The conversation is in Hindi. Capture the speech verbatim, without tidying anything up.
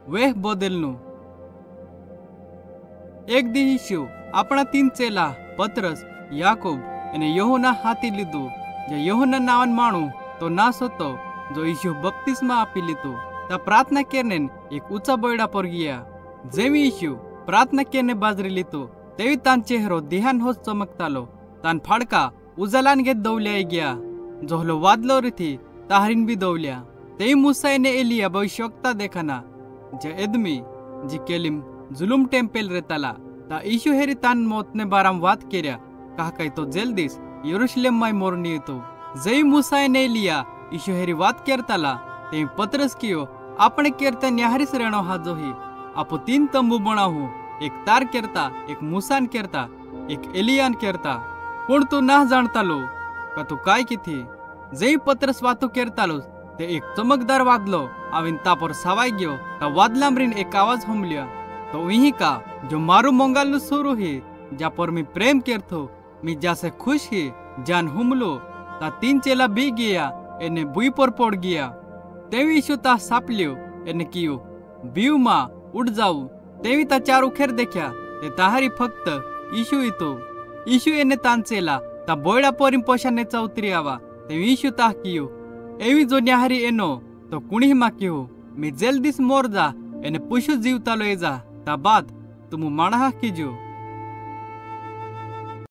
वेह बोदेलनु। एक दी यीशु अपना तीन चेला पतरस याकूब અને યહોના હાથી લીધું જે યહોના નાવન માણું તો નાસ હતો જો ઈશુ બપ્તિસ્મા આપી લીધું તા પ્રાર્થના કરીને એક ઊંચા બોયડા પર ગયા જેવી ઈશુ પ્રાર્થના કરીને બાજરી લીધું તેવી તાન ચહેરો દિહાન હોશ ચમકતાલો તાન ફાડકા ઉજાલાન ગે દૌલ્યાઈ ગયા જોહલો વાદલો રીથી તાહરીન બી દૌલ્યા તેવી મૂસાઈને એલિયા ભવિષ્યવક્તા દેખાના જે એદમી જે કેલિમ जुलुम टेम्पेल रेताला ता ईशु हेरी तान मोतने बाराम वात केर्या कहा कई तो जल्दीस यरूशलेम माय मोरनी तो जई मूसाए ने लिया ईशु हेरी वात केरताला ते पतरस कियो आपने केरता न्याहरी श्रेणो हाजो ही आपो तीन तंबू बनाहू एक तार केरता एक मूसान केरता एक एलियान केरता पण तू ना जानता लो का तू काय की थी जई पतरस वातो केरता लो ते एक चमकदार वादलो आविन तापर सावाई गयो ता वादलामरीन एक आवाज हमलिया तो वही का जो मारू मंगाल सुरू ही जा पर मी प्रेम करथो मी जासे खुश ही जान हुमलो ता तीन चेला बी गया एने बुई पर पड़ गया तेवी ईशु ता सापल्यो एने कियो बीउ मा उड़ जाऊ तेवी ता चारू खेर देख्या ते ताहारी फक्त ईशु ही तो ईशु एने तान चेला ता बोयडा पोरीम पोशाने चौतरी आवा तेवी ईशु ता कियो एवी जो न्याहारी एनो तो कुणी मा कियो मी जल्दीस मोर जा एने पुशु जीवता लो जा ता बात तुम माणहा कीजो।